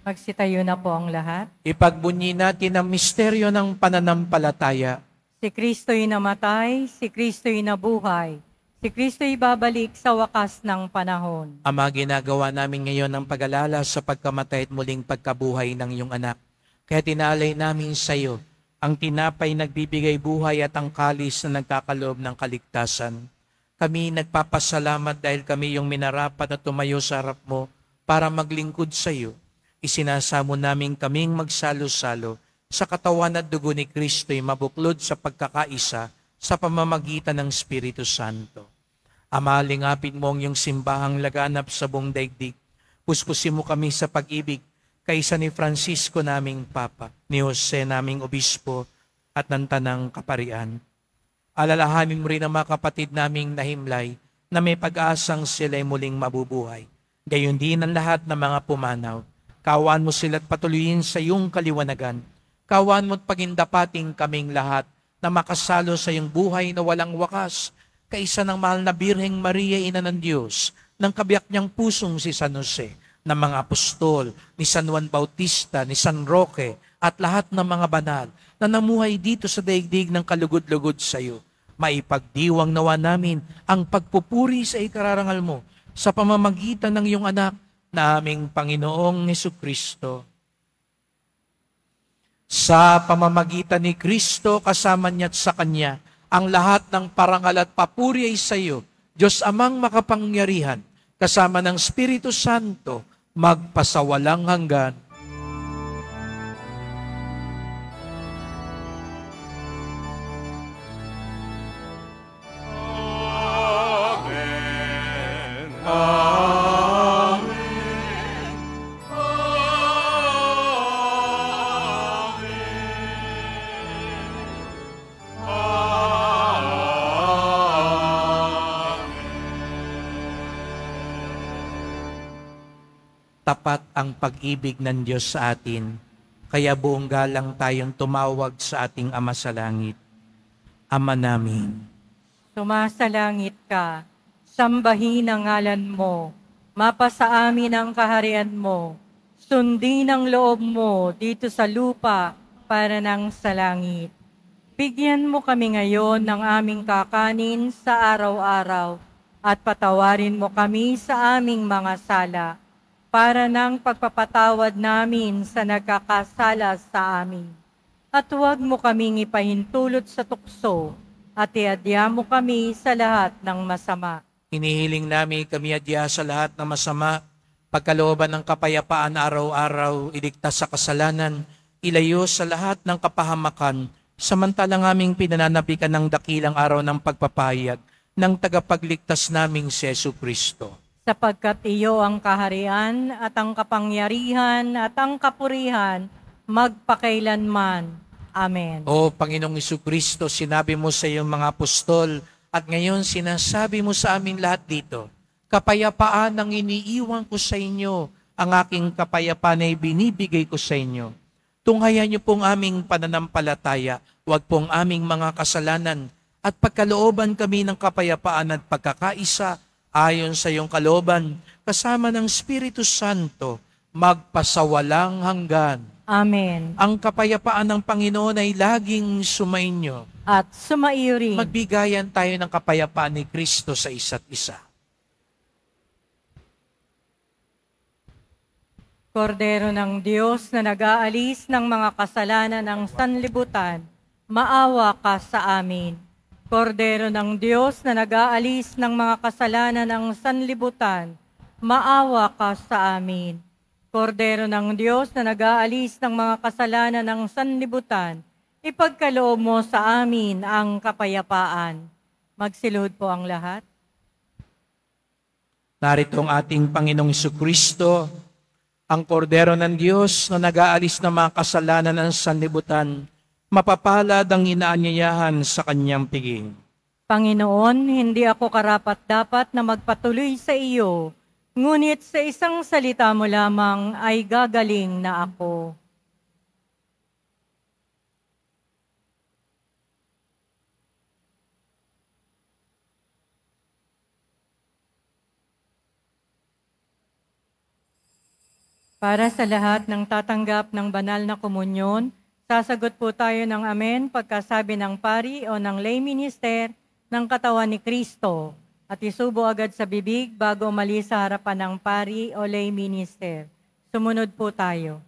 [SPEAKER 3] Magsitayo na po ang lahat.
[SPEAKER 2] Ipagbunyi natin ang misteryo ng pananampalataya.
[SPEAKER 3] Si Kristo'y namatay, si Kristo'y nabuhay, si Kristo'y babalik sa wakas ng panahon.
[SPEAKER 2] Ama, ginagawa namin ngayon ang pag-alala sa pagkamatay at muling pagkabuhay ng iyong anak. Kaya tinalay namin sa iyo ang tinapay nagbibigay buhay at ang kalis na nagkakaloob ng kaligtasan. Kami nagpapasalamat dahil kami yung minarapat na tumayo sa harap mo para maglingkod sa iyo. Isinasamo namin kaming magsalo-salo sa katawan at dugo ni Kristo'y mabuklod sa pagkakaisa sa pamamagitan ng Espiritu Santo. Ama, lingapin mo ang iyong simbahang laganap sa buong daigdig. Puspusin mo kami sa pag-ibig kaysa ni Francisco naming Papa, ni Jose naming Obispo at ng Tanang Kaparian. Alalahanin mo rin ang mga kapatid naming nahimlay na may pag-asang sila'y muling mabubuhay. Gayon din ang lahat ng mga pumanaw. Kawan mo sila't patuloyin sa iyong kaliwanagan. Kawan mo't pagindapating kaming lahat na makasalo sa iyong buhay na walang wakas, kaisa ng mahal na Birheng Maria, Ina ng Diyos, ng kabiyak niyang pusong si San Jose, ng mga apostol, ni San Juan Bautista, ni San Roque, at lahat ng mga banal na namuhay dito sa daigdig ng kalugod-lugod sa iyo. Maipagdiwang nawa namin ang pagpupuri sa ikararangal mo sa pamamagitan ng iyong anak na aming Panginoong Jesucristo. Sa pamamagitan ni Kristo, kasama niya at sa Kanya, ang lahat ng parangal at papuri ay sa iyo, Diyos Amang makapangyarihan, kasama ng Espiritu Santo, magpasawalang hanggan.
[SPEAKER 1] Amen. Amen.
[SPEAKER 2] Tapat ang pag-ibig ng Diyos sa atin, kaya buong galang tayong tumawag sa ating Ama sa Langit. Ama namin,
[SPEAKER 3] Sumasalangit ka, sambahin ang ngalan mo, mapasa amin ang kaharian mo, sundin ang loob mo dito sa lupa para nang sa langit. Bigyan mo kami ngayon ng aming kakanin sa araw-araw at patawarin mo kami sa aming mga sala para ng pagpapatawad namin sa nagkakasala sa amin. At huwag mo kaming ipahintulot sa tukso at iadya mo kami sa lahat ng masama.
[SPEAKER 2] hinihiling namin kami adya sa lahat ng masama, pagkalooban ng kapayapaan araw-araw, iligtas sa kasalanan, ilayo sa lahat ng kapahamakan, samantalang aming pinananabikan ng dakilang araw ng pagpapahayag ng tagapagligtas naming si Jesucristo.
[SPEAKER 3] Sapagkat iyo ang kaharian at ang kapangyarihan at ang kapurihan magpakailanman. Amen.
[SPEAKER 2] O Panginoong Jesucristo, sinabi mo sa iyong mga apostol at ngayon sinasabi mo sa amin lahat dito, kapayapaan ang iniiwan ko sa inyo, ang aking kapayapaan ay binibigay ko sa inyo. Tunghayan niyo pong aming pananampalataya, huwag pong aming mga kasalanan, at pagkalooban kami ng kapayapaan at pagkakaisa ayon sa iyong kalooban, kasama ng Espiritu Santo, magpasawalang hanggan.
[SPEAKER 3] Amen.
[SPEAKER 2] Ang kapayapaan ng Panginoon ay laging sumainyo.
[SPEAKER 3] At sumaiyo rin.
[SPEAKER 2] Magbigayan tayo ng kapayapaan ni Kristo sa isa't isa.
[SPEAKER 3] Kordero ng Diyos na nag-aalis ng mga kasalanan ng sanlibutan, maawa ka sa amin. Kordero ng Diyos na nag-aalis ng mga kasalanan ng sanlibutan, maawa ka sa amin. Kordero ng Diyos na nag-aalis ng mga kasalanan ng sanlibutan, ipagkaloob mo sa amin ang kapayapaan. Magsilhod po ang lahat.
[SPEAKER 2] Narito ang ating Panginoong Jesucristo, ang kordero ng Diyos na nag-aalis ng mga kasalanan ng sanlibutan, mapapalad ang inaanyayahan sa kanyang piging.
[SPEAKER 3] Panginoon, hindi ako karapat-dapat na magpatuloy sa iyo, ngunit sa isang salita mo lamang ay gagaling na ako. Para sa lahat ng tatanggap ng banal na komunyon, sasagot po tayo ng amen pagkasabi ng pari o ng lay minister ng katawan ni Kristo at isubo agad sa bibig bago umalis sa harapan ng pari o lay minister. Sumunod po tayo.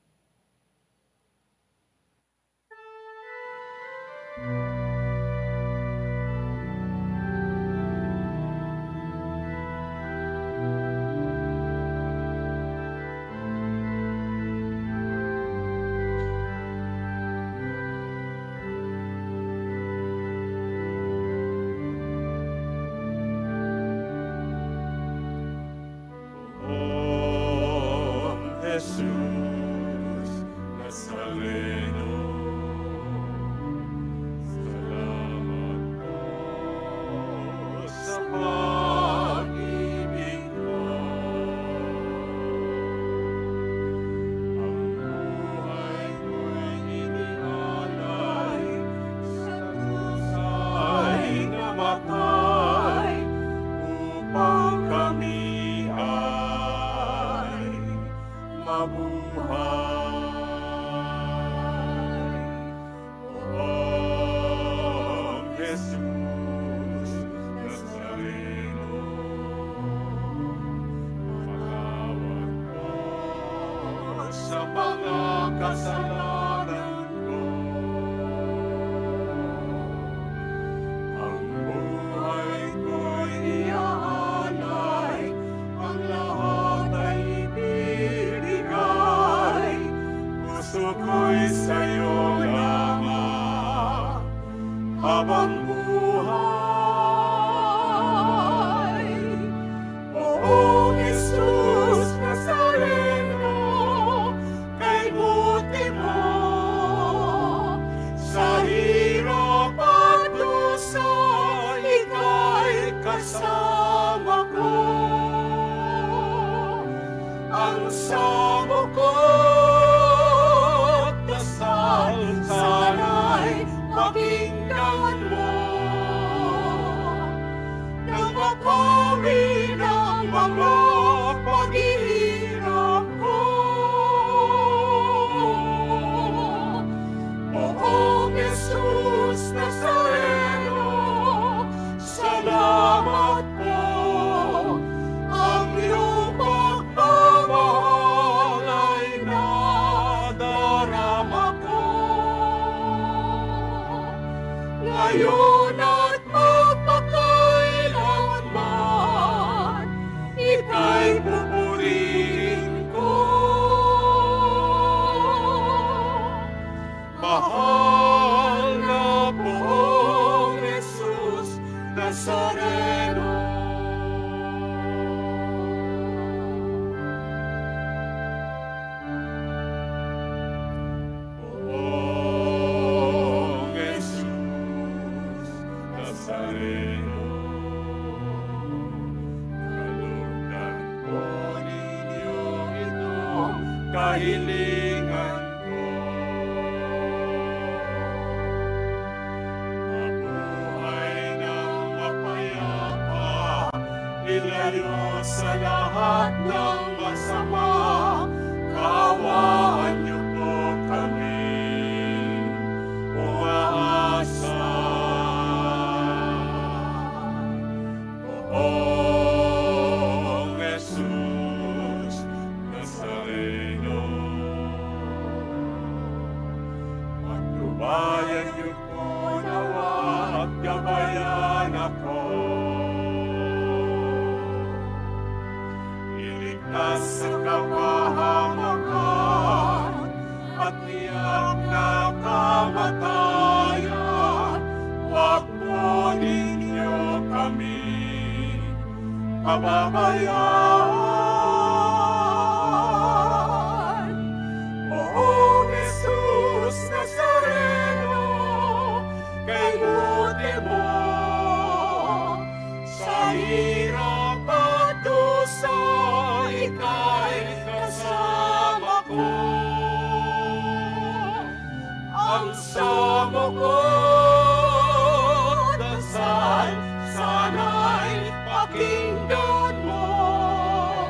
[SPEAKER 1] Jesus Nazareno, salamat po sa pag-ibig mo. Ang buhay ko'y inialay sa kusay na matay upang kami ay mabuhay. Oh, Jesus Nazareno, patawad ko sa mga kasalanan ko. Ang buhay ko'y iaalay, ang lahat ay ibibigay. Puso ko'y sa'yo lamang habang buhay. Oo, Jesus Nazareno, kay buti mo sa hirap at dusa, ika'y kasama ko. Ang samo ko't dasal, sana'y pakinggan mo. Nang mapawi ng mga paghihirap ko. Oo, Jesus Nazareno, salamat po. Ang iyong pagmamahal ay nadarama ko. Ngayon at magpakailanman, ika'y pupurihin ko. Mahal na poong Jesus Nazareno. Poong Jesus Nazareno, kalugdan po ninyo itong kahilingan ko. Mabuhay ng mapayapa, ilayo sa lahat ng masama. Kaawaan niyo po kami, umaasa. Poong Jesus Nazareno, patnubayan niyo po nawa at gabayan ako. Iligtas sa kapahamakan at tiyak na kamatayan. Huwag po ninyo kami pababayaan. Oo, Jesus Nazareno, kay buti mo sa hirap at dusa, ika'y kasama ko. Ang samo ko dasal, sana'y pakinggan mo.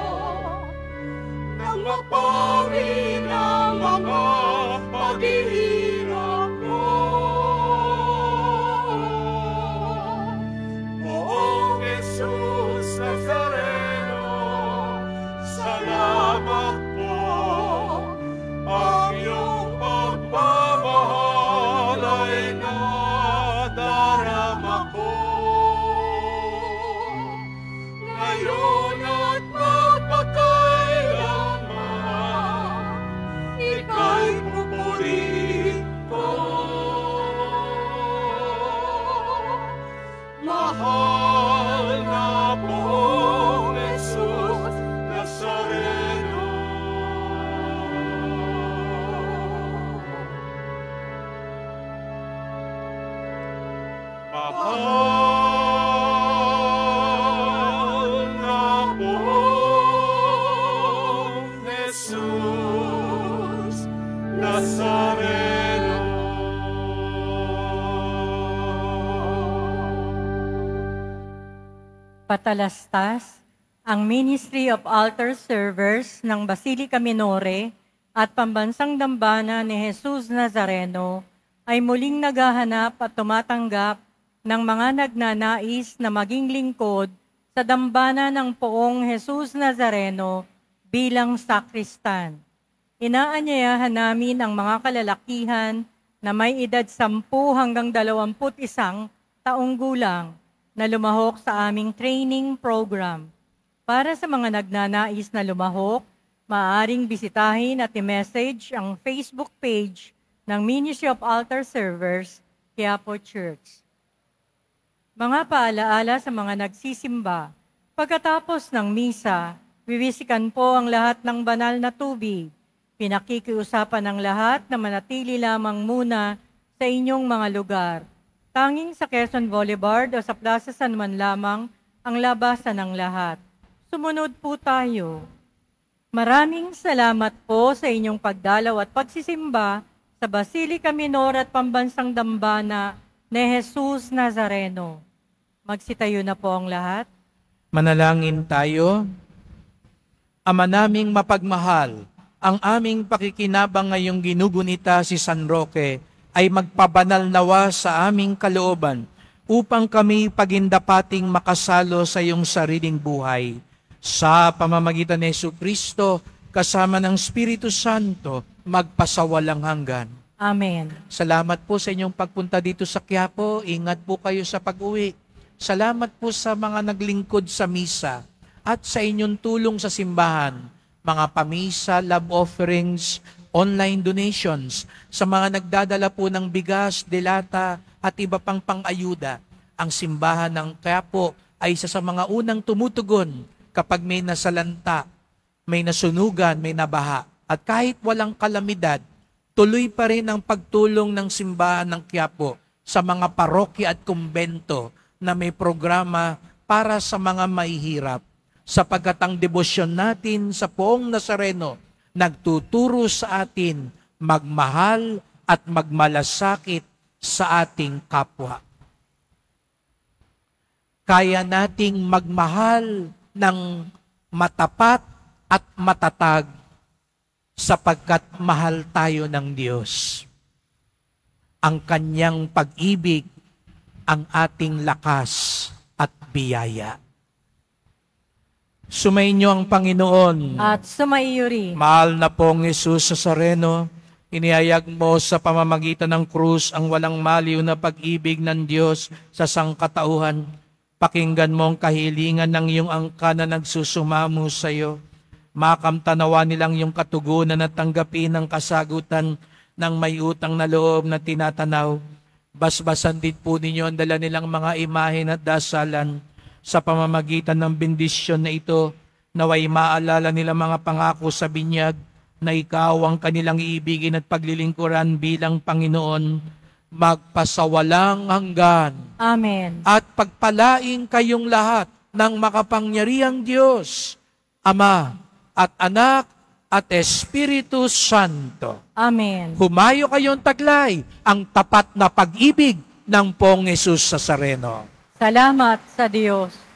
[SPEAKER 1] Mahal na pong Jesus Nazareno. Mahal na pong Jesus Nazareno.
[SPEAKER 3] Patalastas, ang Ministry of Altar Servers ng Basilica Minore at Pambansang Dambana ni Jesus Nazareno ay muling naghahanap at tumatanggap ng mga nagnanais na maging lingkod sa dambana ng Poong Jesus Nazareno bilang sakristan. Inaanyayahan namin ang mga kalalakihan na may edad sampu hanggang dalawamput isang taong gulang na lumahok sa aming training program. Para sa mga nagnanais na lumahok, maaaring bisitahin at i-message ang Facebook page ng Ministry of Altar Servers, Quiapo Church. Mga paalaala sa mga nagsisimba, pagkatapos ng misa, wiwisikan po ang lahat ng banal na tubig. Pinakikiusapan ng lahat na manatili lamang muna sa inyong mga lugar. Tanging sa Quezon Boulevard o sa Plaza San Juan lamang ang labasan ng lahat. Sumunod po tayo. Maraming salamat po sa inyong pagdalaw at pagsisimba sa Basilica Minore at Pambansang Dambana ni Jesus Nazareno. Magsitayo na po ang lahat.
[SPEAKER 2] Manalangin tayo. Ama naming mapagmahal, ang aming pakikinabang ngayong ginugunita si San Roque ay magpabanal nawa sa aming kalooban upang kami pagindapating makasalo sa iyong sariling buhay. Sa pamamagitan ni Jesucristo, kasama ng Espiritu Santo, magpasawalang hanggan.
[SPEAKER 3] Amen.
[SPEAKER 2] Salamat po sa inyong pagpunta dito sa Quiapo. Ingat po kayo sa pag-uwi. Salamat po sa mga naglingkod sa misa at sa inyong tulong sa simbahan, mga pamisa, love offerings, online donations, sa mga nagdadala po ng bigas, delata at iba pang pang-ayuda. Ang simbahan ng Quiapo ay isa sa mga unang tumutugon kapag may nasalanta, may nasunugan, may nabaha. At kahit walang kalamidad, tuloy pa rin ang pagtulong ng simbahan ng Quiapo sa mga parokya at kumbento na may programa para sa mga mahihirap. Sapagkat ang debosyon natin sa Poong Nazareno nagtuturo sa atin magmahal at magmalasakit sa ating kapwa. Kaya nating magmahal ng matapat at matatag sapagkat mahal tayo ng Diyos. Ang kanyang pag-ibig ang ating lakas at biyaya. Sumainyo ang Panginoon.
[SPEAKER 3] At sumaiyo rin.
[SPEAKER 2] Mahal na pong Jesus Nazareno, inihayag mo sa pamamagitan ng krus ang walang maliw na pag-ibig ng Diyos sa sangkatauhan. Pakinggan mo ang kahilingan ng iyong angka na nagsusumamo sa iyo. Makamtanawa nilang iyong katugunan at tanggapin ang kasagutan ng may utang na loob na tinatanaw. Basbasan din po ninyo ang dala nilang mga imahen at dasalan. Sa pamamagitan ng bendisyon na ito, naway maalala nila mga pangako sa binyag na ikaw ang kanilang iibigin at paglilingkuran bilang Panginoon, magpasawalang hanggan.
[SPEAKER 3] Amen.
[SPEAKER 2] At pagpalain kayong lahat ng makapangyarihang Diyos, Ama at Anak at Espiritu Santo.
[SPEAKER 3] Amen.
[SPEAKER 2] Humayo kayong taglay ang tapat na pag-ibig ng Poong Jesus Nazareno.
[SPEAKER 3] Salamat sa Diyos.